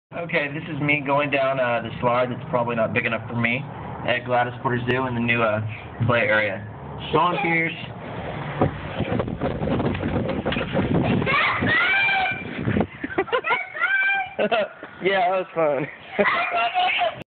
Okay, this is me going down the slide that's probably not big enough for me at Gladys Zoo in the new play area. Sean Pierce. Yeah, that was fun.